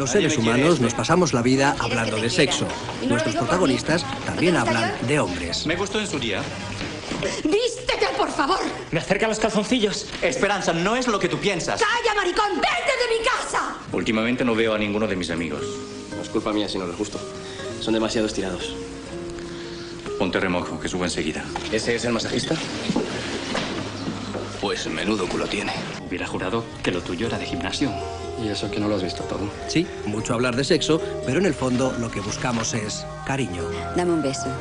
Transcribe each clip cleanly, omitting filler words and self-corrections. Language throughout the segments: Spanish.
Los seres humanos nos pasamos la vida hablando de sexo. Nuestros protagonistas también hablan de hombres. Me gustó en su día. ¡Vístete, por favor! Me acerca los calzoncillos. Esperanza, no es lo que tú piensas. ¡Calla, maricón! ¡Vete de mi casa! Últimamente no veo a ninguno de mis amigos. No es culpa mía si no les gusto. Son demasiado estirados. Ponte remojo, que subo enseguida. ¿Ese es el masajista? Pues menudo culo tiene. Hubiera jurado que lo tuyo era de gimnasio. Y eso que no lo has visto todo. Sí, mucho hablar de sexo, pero en el fondo lo que buscamos es cariño. Dame un beso.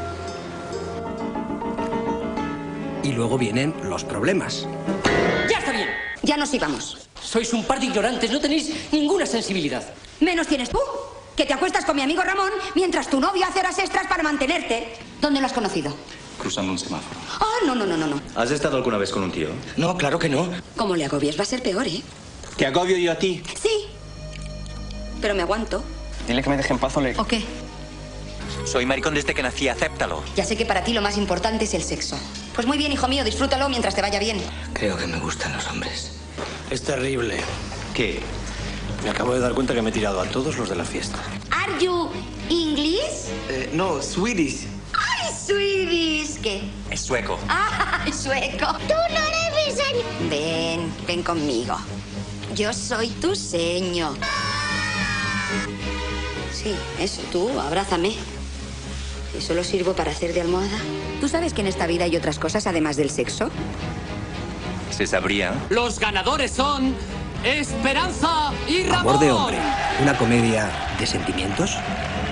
Y luego vienen los problemas. ¡Ya está bien! Ya nos íbamos. Sois un par de ignorantes, no tenéis ninguna sensibilidad. Menos tienes tú, que te acuestas con mi amigo Ramón mientras tu novio hace horas extras para mantenerte. ¿Dónde lo has conocido? Cruzando un semáforo. Oh, no. ¿Has estado alguna vez con un tío? No, claro que no. Como le agobies va a ser peor, ¿eh? ¿Te agobio yo a ti? Sí. Pero me aguanto. Dile que me deje en paz, Ole. ¿O qué? Soy maricón desde que nací, acéptalo. Ya sé que para ti lo más importante es el sexo. Pues muy bien, hijo mío, disfrútalo mientras te vaya bien. Creo que me gustan los hombres. Es terrible. ¿Qué? Me acabo de dar cuenta que me he tirado a todos los de la fiesta. ¿Are you English? No, Swedish. ¡Ay, sweeties! ¿Qué? Es sueco. ¡Ay, sueco! ¡Tú no eres Ven, ven conmigo. Yo soy tu seño. Sí, eso, tú, abrázame. ¿Y solo sirvo para hacer de almohada? ¿Tú sabes que en esta vida hay otras cosas además del sexo? Se sabría. Los ganadores son Esperanza y Ramón. Amor de hombre, una comedia de sentimientos.